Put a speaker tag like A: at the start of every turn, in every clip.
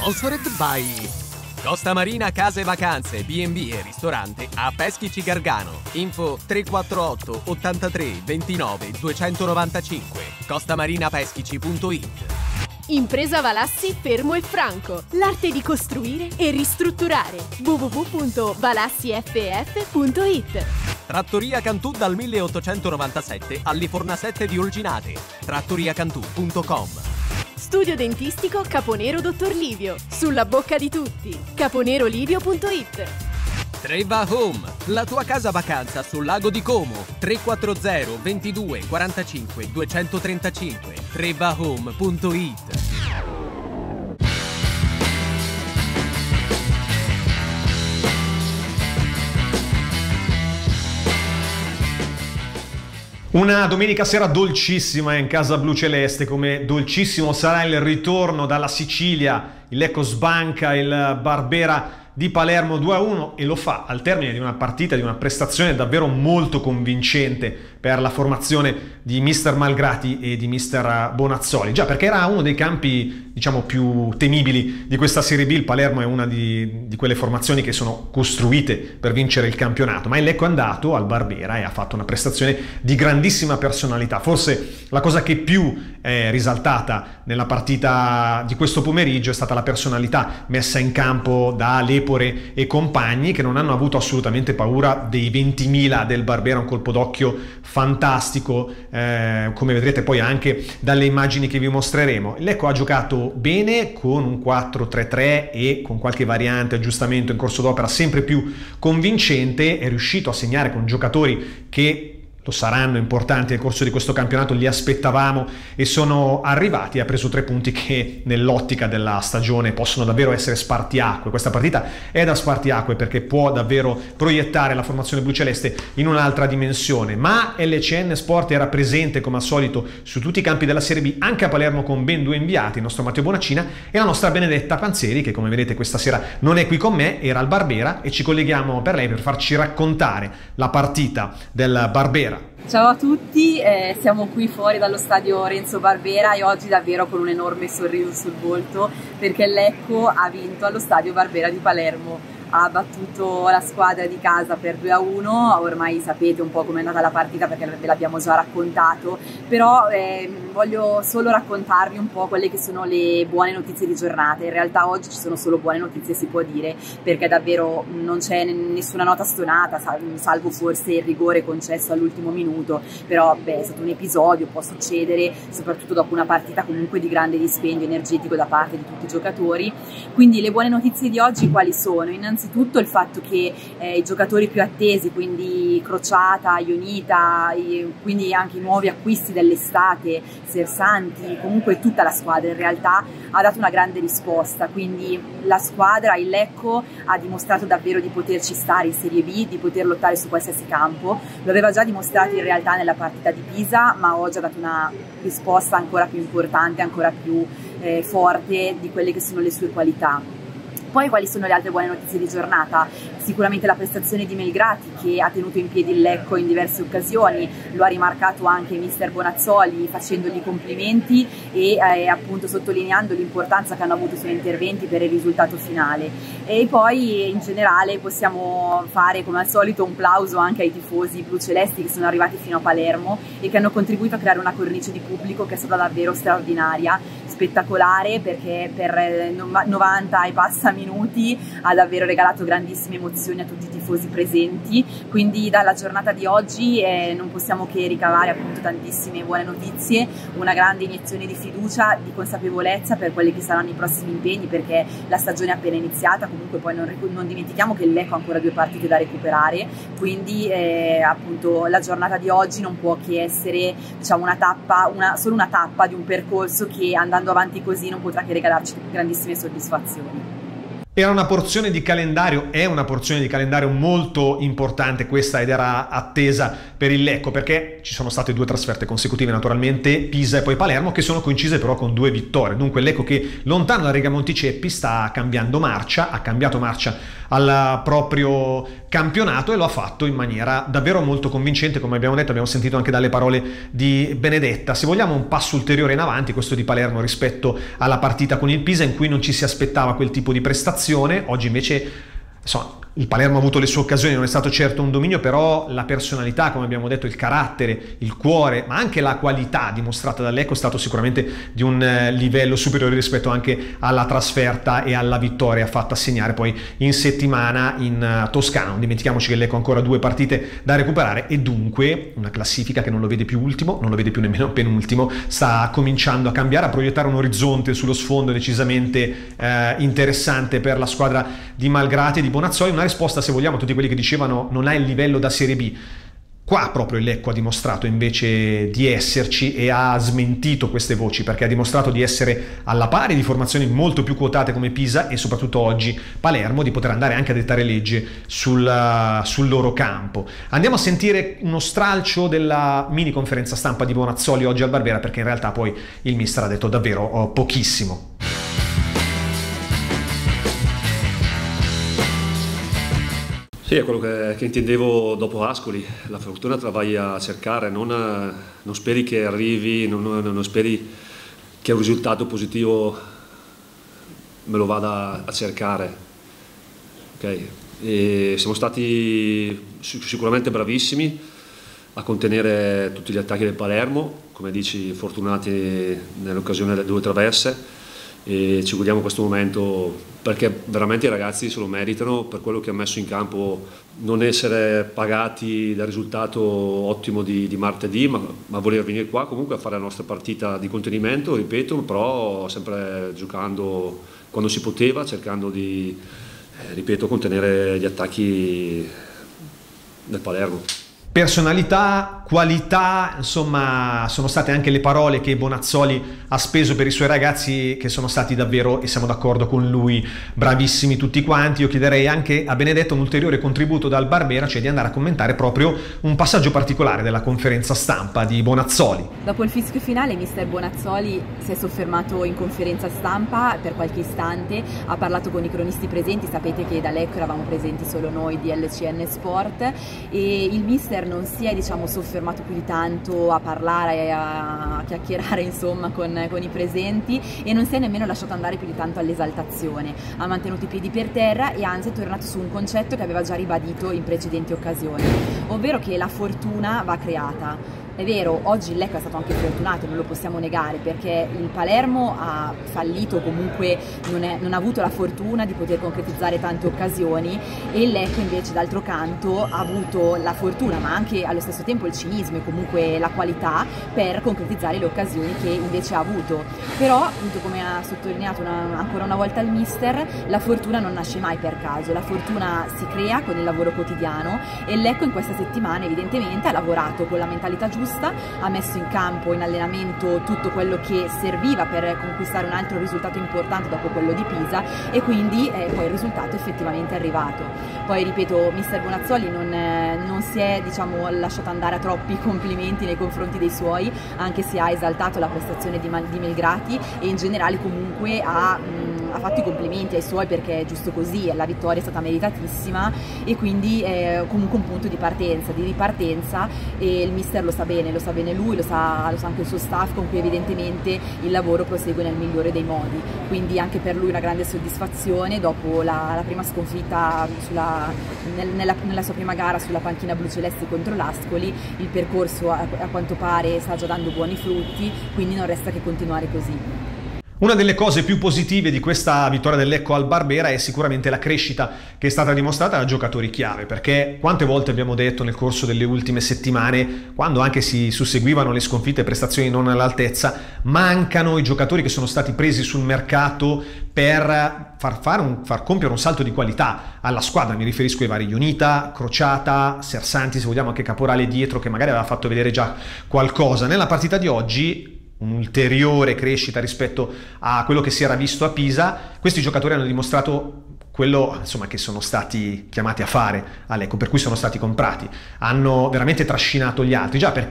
A: Sponsored by Costa Marina Case Vacanze, B&B e ristorante a Peschici Gargano. Info 348 83 29 295. costamarinapeschici.it.
B: Impresa Valassi Fermo e Franco. L'arte di costruire e ristrutturare. www.valassiff.it.
A: Trattoria Cantù dal 1897 all'Ifornasette di Olginate. trattoriacantù.com.
B: Studio dentistico Caponero Dottor Livio. Sulla bocca di tutti. caponerolivio.it.
A: Treva Home, la tua casa vacanza sul lago di Como. 340 22 45 235. trevahome.it.
C: Una domenica sera dolcissima in casa bluceleste, come dolcissimo sarà il ritorno dalla Sicilia. Il Lecco sbanca il Barbera di Palermo 2-1 e lo fa al termine di una partita, di una prestazione davvero molto convincente per la formazione di mister Malgrati e di mister Bonazzoli. Già, perché era uno dei campi, diciamo, più temibili di questa Serie B. Il Palermo è una di quelle formazioni che sono costruite per vincere il campionato, ma il Lecco è andato al Barbera e ha fatto una prestazione di grandissima personalità. Forse la cosa che più è risaltata nella partita di questo pomeriggio è stata la personalità messa in campo da Lepore e compagni, che non hanno avuto assolutamente paura dei 20.000 del Barbera. Un colpo d'occhio fantastico, come vedrete poi anche dalle immagini che vi mostreremo. Il Lecco ha giocato bene con un 4-3-3 e con qualche variante, aggiustamento in corso d'opera sempre più convincente. È riuscito a segnare con giocatori che lo saranno importanti nel corso di questo campionato, li aspettavamo e sono arrivati. Ha preso 3 punti che nell'ottica della stagione possono davvero essere spartiacque. Questa partita è da spartiacque perché può davvero proiettare la formazione bluceleste in un'altra dimensione, ma LCN Sport era presente come al solito su tutti i campi della Serie B, anche a Palermo, con ben 2 inviati, il nostro Matteo Bonacina e la nostra Benedetta Panzeri, che come vedete questa sera non è qui con me, era al Barbera, e ci colleghiamo per lei per farci raccontare la partita del Barbera.
D: Ciao a tutti, siamo qui fuori dallo stadio Renzo Barbera e oggi davvero con un enorme sorriso sul volto perché il Lecco ha vinto allo stadio Barbera di Palermo. Ha battuto la squadra di casa per 2-1, ormai sapete un po' com'è andata la partita perché ve l'abbiamo già raccontato, però voglio solo raccontarvi un po' quelle che sono le buone notizie di giornata. In realtà oggi ci sono solo buone notizie, si può dire, perché davvero non c'è nessuna nota stonata, salvo forse il rigore concesso all'ultimo minuto, però è stato un episodio, può succedere, soprattutto dopo una partita comunque di grande dispendio energetico da parte di tutti i giocatori. Quindi le buone notizie di oggi quali sono? Innanzitutto il fatto che i giocatori più attesi, quindi Crociata, Ionita, quindi anche i nuovi acquisti dell'estate, Sersanti, comunque tutta la squadra in realtà ha dato una grande risposta. Quindi la squadra, il Lecco, ha dimostrato davvero di poterci stare in Serie B, di poter lottare su qualsiasi campo. Lo aveva già dimostrato in realtà nella partita di Pisa, ma oggi ha dato una risposta ancora più importante, ancora più forte di quelle che sono le sue qualità. Poi quali sono le altre buone notizie di giornata? Sicuramente la prestazione di Melgrati, che ha tenuto in piedi il Lecco in diverse occasioni, lo ha rimarcato anche mister Bonazzoli facendogli complimenti e appunto sottolineando l'importanza che hanno avuto i suoi interventi per il risultato finale. E poi in generale possiamo fare come al solito un plauso anche ai tifosi blucelesti che sono arrivati fino a Palermo e che hanno contribuito a creare una cornice di pubblico che è stata davvero straordinaria, spettacolare, perché per 90 e passa minuti ha davvero regalato grandissime emozioni a tutti i tifosi presenti. Quindi dalla giornata di oggi non possiamo che ricavare appunto tantissime buone notizie, una grande iniezione di fiducia, di consapevolezza per quelli che saranno i prossimi impegni, perché la stagione è appena iniziata. Comunque poi non dimentichiamo che il Lecco ha ancora 2 partite da recuperare, quindi appunto la giornata di oggi non può che essere, diciamo, solo una tappa di un percorso che, andando avanti così, non potrà che regalarci grandissime soddisfazioni.
C: Era una porzione di calendario, è una porzione di calendario molto importante questa, ed era attesa per il Lecco, perché ci sono state 2 trasferte consecutive, naturalmente Pisa e poi Palermo, che sono coincise però con 2 vittorie. Dunque il Lecco, che lontano da Rigamonti Ceppi, sta cambiando marcia, ha cambiato marcia al proprio campionato, e lo ha fatto in maniera davvero molto convincente, come abbiamo detto, abbiamo sentito anche dalle parole di Benedetta. Se vogliamo un passo ulteriore in avanti questo di Palermo rispetto alla partita con il Pisa, in cui non ci si aspettava quel tipo di prestazione. Oggi invece, insomma, il Palermo ha avuto le sue occasioni, non è stato certo un dominio, però la personalità, come abbiamo detto, il carattere, il cuore, ma anche la qualità dimostrata dal Lecco è stato sicuramente di un livello superiore rispetto anche alla trasferta e alla vittoria fatta segnare poi in settimana in Toscana. Non dimentichiamoci che il Lecco ha ancora 2 partite da recuperare, e dunque una classifica che non lo vede più ultimo, non lo vede più nemmeno penultimo, sta cominciando a cambiare, a proiettare un orizzonte sullo sfondo decisamente interessante per la squadra di Malgrati e di Bonazzoli. Una risposta, se vogliamo, a tutti quelli che dicevano non ha il livello da Serie B. Qua proprio il Lecco ha dimostrato invece di esserci e ha smentito queste voci, perché ha dimostrato di essere alla pari di formazioni molto più quotate come Pisa e soprattutto oggi Palermo, di poter andare anche a dettare legge sul loro campo. Andiamo a sentire uno stralcio della mini conferenza stampa di Bonazzoli oggi al Barbera, perché in realtà poi il mister ha detto davvero pochissimo.
E: Sì, è quello che intendevo dopo Ascoli. La fortuna te la vai a cercare, non speri che arrivi, non speri che un risultato positivo me lo vada a cercare. Okay. E siamo stati sicuramente bravissimi a contenere tutti gli attacchi del Palermo, come dici, fortunati nell'occasione delle 2 traverse, e ci godiamo questo momento perché veramente i ragazzi se lo meritano per quello che ha messo in campo. Non essere pagati dal risultato ottimo di martedì, ma voler venire qua comunque a fare la nostra partita di contenimento, ripeto, però sempre giocando quando si poteva, cercando di, ripeto, contenere gli attacchi del Palermo.
C: Personalità, qualità, insomma, sono state anche le parole che Bonazzoli ha speso per i suoi ragazzi, che sono stati davvero, e siamo d'accordo con lui, bravissimi tutti quanti. Io chiederei anche a Benedetta un ulteriore contributo dal Barbera, cioè di andare a commentare proprio un passaggio particolare della conferenza stampa di Bonazzoli.
D: Dopo il fischio finale, mister Bonazzoli si è soffermato in conferenza stampa per qualche istante, ha parlato con i cronisti presenti. Sapete che da Lecco eravamo presenti solo noi di LCN Sport, e il mister non si è, diciamo, soffermato più di tanto a parlare e a chiacchierare, insomma, con i presenti, e non si è nemmeno lasciato andare più di tanto all'esaltazione. Ha mantenuto i piedi per terra e anzi è tornato su un concetto che aveva già ribadito in precedenti occasioni, ovvero che la fortuna va creata. È vero, oggi il Lecco è stato anche fortunato, non lo possiamo negare, perché il Palermo ha fallito, comunque non ha avuto la fortuna di poter concretizzare tante occasioni, e il Lecco invece d'altro canto ha avuto la fortuna, ma anche allo stesso tempo il cinismo e comunque la qualità per concretizzare le occasioni che invece ha avuto. Però, appunto, come ha sottolineato ancora una volta il mister, la fortuna non nasce mai per caso, la fortuna si crea con il lavoro quotidiano, e il Lecco in questa settimana evidentemente ha lavorato con la mentalità giusta, ha messo in campo, in allenamento, tutto quello che serviva per conquistare un altro risultato importante dopo quello di Pisa, e quindi poi il risultato effettivamente è arrivato. Poi, ripeto, mister Bonazzoli non si è, diciamo, lasciato andare a troppi complimenti nei confronti dei suoi, anche se ha esaltato la prestazione di Malgrati, e in generale comunque ha fatto i complimenti ai suoi, perché è giusto così, la vittoria è stata meritatissima, e quindi è comunque un punto di ripartenza, e il mister lo sa bene lui, lo sa anche il suo staff, con cui evidentemente il lavoro prosegue nel migliore dei modi. Quindi anche per lui una grande soddisfazione dopo la prima sconfitta nella sua prima gara sulla panchina bluceleste contro l'Ascoli. Il percorso a quanto pare sta già dando buoni frutti, quindi non resta che continuare così.
C: Una delle cose più positive di questa vittoria del Lecco al Barbera è sicuramente la crescita che è stata dimostrata da giocatori chiave, perché quante volte abbiamo detto nel corso delle ultime settimane, quando anche si susseguivano le sconfitte e prestazioni non all'altezza, mancano i giocatori che sono stati presi sul mercato per far compiere un salto di qualità alla squadra. Mi riferisco ai vari Ionita, Crociata, Sersanti, se vogliamo anche Caporale dietro, che magari aveva fatto vedere già qualcosa. Nella partita di oggi un'ulteriore crescita rispetto a quello che si era visto a Pisa. Questi giocatori hanno dimostrato quello, insomma, che sono stati chiamati a fare a Lecco, per cui sono stati comprati. Hanno veramente trascinato gli altri, già perché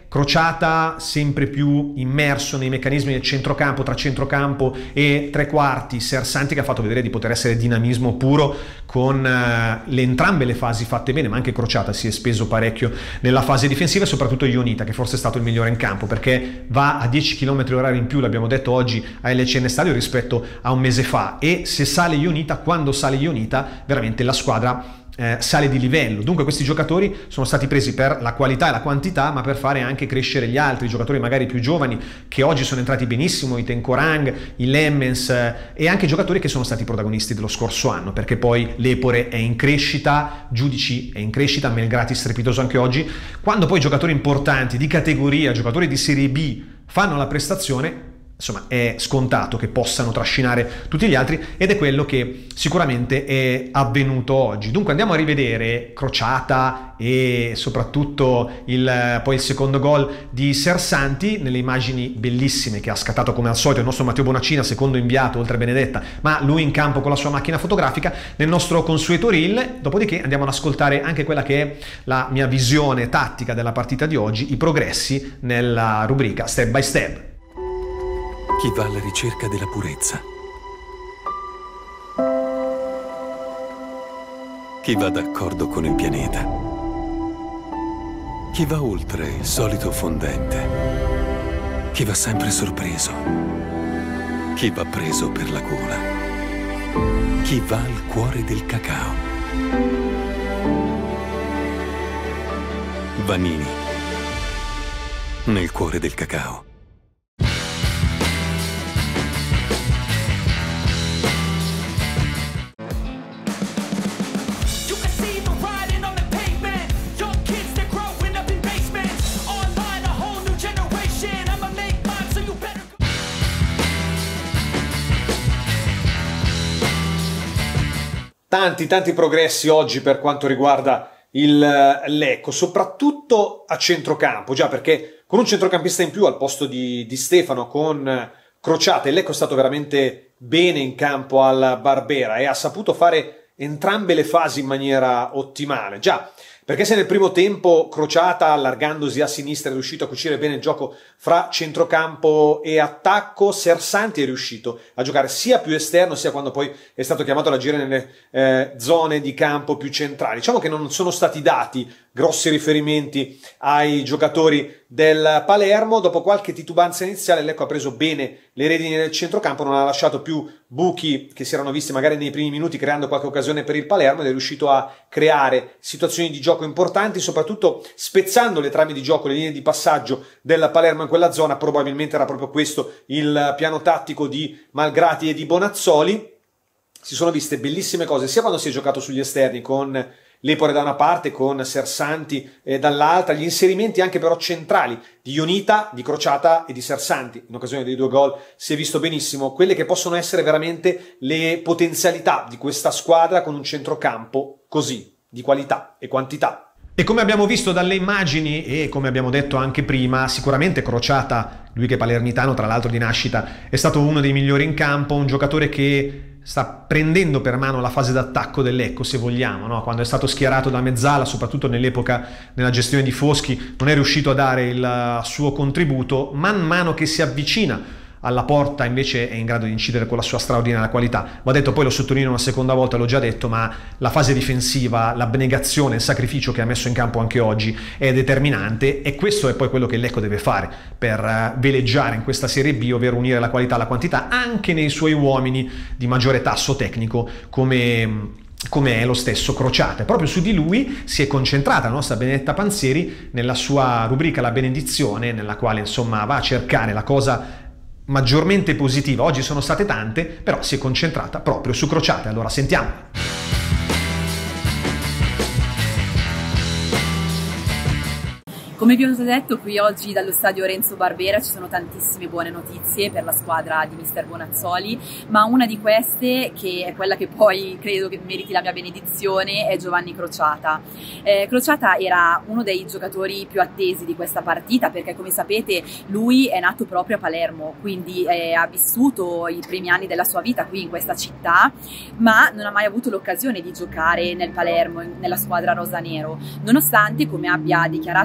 C: Crociata sempre più immerso nei meccanismi del centrocampo, tra centrocampo e tre quarti, Sersanti che ha fatto vedere di poter essere dinamismo puro con entrambe le fasi fatte bene, ma anche Crociata si è speso parecchio nella fase difensiva, e soprattutto Ionita che forse è stato il migliore in campo, perché va a 10 km/h in più, l'abbiamo detto oggi a LCN Stadio, rispetto a un mese fa, e se sale Ionita, quando sale Ionita veramente la squadra sale di livello. Dunque questi giocatori sono stati presi per la qualità e la quantità, ma per fare anche crescere gli altri giocatori magari più giovani che oggi sono entrati benissimo, i Tenkorang, i Lemmens, e anche giocatori che sono stati protagonisti dello scorso anno, perché poi l'Epore è in crescita, Giudici è in crescita, Melgrati strepitoso anche oggi. Quando poi giocatori importanti di categoria, giocatori di Serie B fanno la prestazione, insomma è scontato che possano trascinare tutti gli altri, ed è quello che sicuramente è avvenuto oggi. Dunque andiamo a rivedere Crociata e soprattutto poi il secondo gol di Sersanti nelle immagini bellissime che ha scattato come al solito il nostro Matteo Bonacina, secondo inviato oltre Benedetta, ma lui in campo con la sua macchina fotografica nel nostro consueto reel. Dopodiché andiamo ad ascoltare anche quella che è la mia visione tattica della partita di oggi, i progressi nella rubrica Step by Step.
F: Chi va alla ricerca della purezza. Chi va d'accordo con il pianeta. Chi va oltre il solito fondente. Chi va sempre sorpreso. Chi va preso per la gola. Chi va al cuore del cacao. Vanini. Nel cuore del cacao.
C: Tanti progressi oggi per quanto riguarda il Lecco, soprattutto a centrocampo, già perché con un centrocampista in più al posto di Stefano, con Crociata, il Lecco è stato veramente bene in campo al Barbera e ha saputo fare entrambe le fasi in maniera ottimale. Già, perché se nel primo tempo Crociata, allargandosi a sinistra, è riuscito a cucire bene il gioco fra centrocampo e attacco, Sersanti è riuscito a giocare sia più esterno, sia quando poi è stato chiamato ad agire nelle zone di campo più centrali. Diciamo che non sono stati dati grossi riferimenti ai giocatori del Palermo. Dopo qualche titubanza iniziale, Lecco ha preso bene le redini del centrocampo, non ha lasciato più buchi che si erano visti magari nei primi minuti, creando qualche occasione per il Palermo, ed è riuscito a creare situazioni di gioco importanti, soprattutto spezzando le trame di gioco, le linee di passaggio del Palermo in quella zona. Probabilmente era proprio questo il piano tattico di Malgrati e di Bonazzoli. Si sono viste bellissime cose sia quando si è giocato sugli esterni con l'Epore da una parte, con Sersanti dall'altra, gli inserimenti anche però centrali di Ionita, di Crociata e di Sersanti. In occasione dei due gol si è visto benissimo quelle che possono essere veramente le potenzialità di questa squadra con un centrocampo così di qualità e quantità. E come abbiamo visto dalle immagini e come abbiamo detto anche prima, sicuramente Crociata, lui che è palermitano tra l'altro di nascita, è stato uno dei migliori in campo, un giocatore che sta prendendo per mano la fase d'attacco del Lecco, se vogliamo, no? Quando è stato schierato da mezzala, soprattutto nell'epoca, nella gestione di Foschi, non è riuscito a dare il suo contributo. Man mano che si avvicina alla porta invece è in grado di incidere con la sua straordinaria qualità. Va detto, poi lo sottolineo una seconda volta, l'ho già detto, ma la fase difensiva, l'abnegazione, il sacrificio che ha messo in campo anche oggi è determinante, e questo è poi quello che il Lecco deve fare per veleggiare in questa Serie B, ovvero unire la qualità alla quantità anche nei suoi uomini di maggiore tasso tecnico come è lo stesso Crociata. Proprio su di lui si è concentrata la nostra Benedetta Panzieri nella sua rubrica La Benedizione, nella quale insomma va a cercare la cosa maggiormente positiva. Oggi sono state tante, però si è concentrata proprio su Crociata. Allora sentiamo.
D: Come vi ho detto, qui oggi dallo stadio Renzo Barbera ci sono tantissime buone notizie per la squadra di mister Bonazzoli, ma una di queste, che è quella che poi credo che meriti la mia benedizione, è Giovanni Crociata. Crociata era uno dei giocatori più attesi di questa partita, perché come sapete lui è nato proprio a Palermo, quindi ha vissuto i primi anni della sua vita qui in questa città, ma non ha mai avuto l'occasione di giocare nel Palermo, nella squadra rosanero, nonostante, come abbia dichiarato, come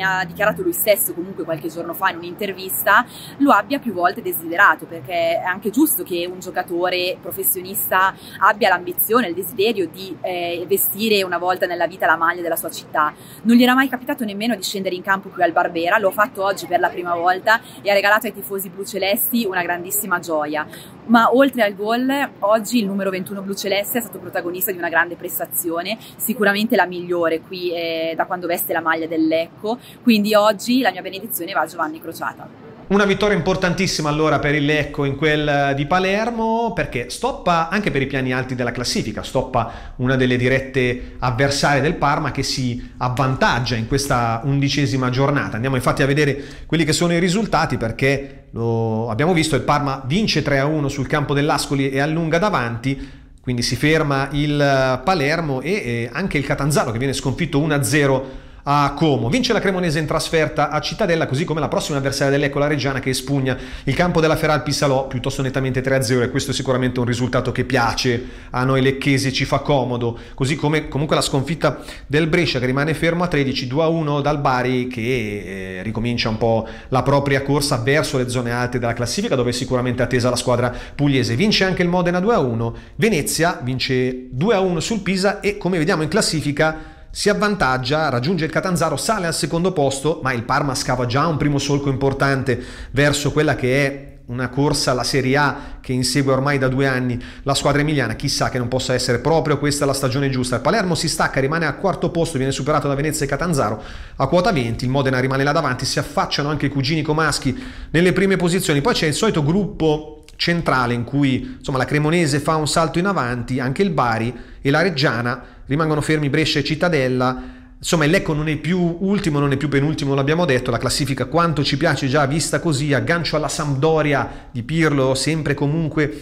D: ha dichiarato lui stesso comunque qualche giorno fa in un'intervista, lo abbia più volte desiderato, perché è anche giusto che un giocatore professionista abbia l'ambizione, il desiderio di vestire una volta nella vita la maglia della sua città. Non gli era mai capitato nemmeno di scendere in campo qui al Barbera, lo ha fatto oggi per la prima volta e ha regalato ai tifosi blucelesti una grandissima gioia. Ma oltre al gol, oggi il numero 21 bluceleste è stato protagonista di una grande prestazione, sicuramente la migliore qui da quando veste la maglia del Lecco, quindi oggi la mia benedizione va a Giovanni Crociata.
C: Una vittoria importantissima allora per il Lecco in quel di Palermo, perché stoppa anche per i piani alti della classifica, stoppa una delle dirette avversarie del Parma che si avvantaggia in questa 11ª giornata. Andiamo infatti a vedere quelli che sono i risultati, perché lo abbiamo visto, il Parma vince 3-1 sul campo dell'Ascoli e allunga davanti, quindi si ferma il Palermo e anche il Catanzaro che viene sconfitto 1-0 a Como. Vince la Cremonese in trasferta a Cittadella, così come la prossima avversaria dell'Ecco, la Reggiana, che espugna il campo della Feralpi Salò piuttosto nettamente 3-0, e questo è sicuramente un risultato che piace a noi lecchesi, ci fa comodo, così come comunque la sconfitta del Brescia che rimane fermo a 13, 2-1 dal Bari che ricomincia un po' la propria corsa verso le zone alte della classifica, dove è sicuramente attesa la squadra pugliese. Vince anche il Modena 2-1, Venezia vince 2-1 sul Pisa e, come vediamo in classifica, si avvantaggia, raggiunge il Catanzaro, sale al secondo posto, ma il Parma scava già un primo solco importante verso quella che è una corsa alla Serie A che insegue ormai da 2 anni la squadra emiliana. Chissà che non possa essere proprio questa la stagione giusta. Il Palermo si stacca, rimane al quarto posto, viene superato da Venezia e Catanzaro a quota 20, il Modena rimane là davanti, si affacciano anche i cugini comaschi nelle prime posizioni. Poi c'è il solito gruppo centrale in cui insomma la Cremonese fa un salto in avanti, anche il Bari e la Reggiana rimangono fermi Brescia e Cittadella. Insomma il Lecco non è più ultimo, non è più penultimo, l'abbiamo detto. La classifica quanto ci piace già vista così, aggancio alla Sampdoria di Pirlo, sempre comunque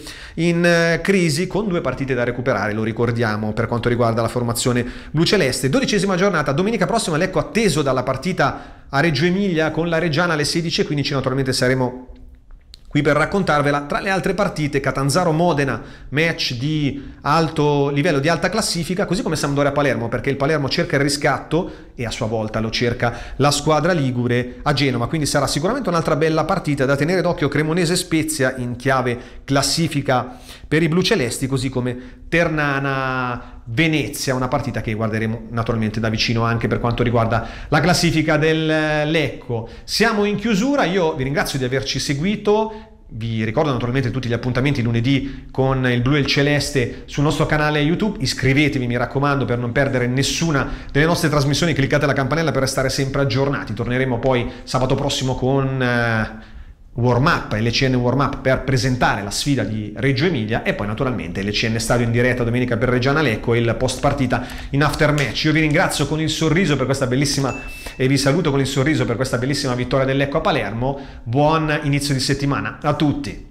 C: in crisi, con 2 partite da recuperare, lo ricordiamo, per quanto riguarda la formazione bluceleste. 12ª giornata, domenica prossima Lecco atteso dalla partita a Reggio Emilia con la Reggiana alle 16:15, naturalmente saremo qui per raccontarvela. Tra le altre partite, Catanzaro-Modena, match di alto livello, di alta classifica, così come Sampdoria-Palermo, perché il Palermo cerca il riscatto e a sua volta lo cerca la squadra ligure a Genova, quindi sarà sicuramente un'altra bella partita da tenere d'occhio. Cremonese-Spezia in chiave classifica per i blucelesti, così come Ternana-Venezia, una partita che guarderemo naturalmente da vicino anche per quanto riguarda la classifica del Lecco. Siamo in chiusura, io vi ringrazio di averci seguito. Vi ricordo naturalmente tutti gli appuntamenti lunedì con il blu e il celeste sul nostro canale YouTube. Iscrivetevi, mi raccomando, per non perdere nessuna delle nostre trasmissioni. Cliccate la campanella per restare sempre aggiornati. Torneremo poi sabato prossimo con warm up, LCN warm up, per presentare la sfida di Reggio Emilia, e poi naturalmente LCN Stadio in diretta domenica per Reggiana Lecco e il post partita in after match. Io vi ringrazio con il sorriso per questa bellissima e vi saluto con il sorriso per questa bellissima vittoria del Lecco a Palermo. Buon inizio di settimana a tutti.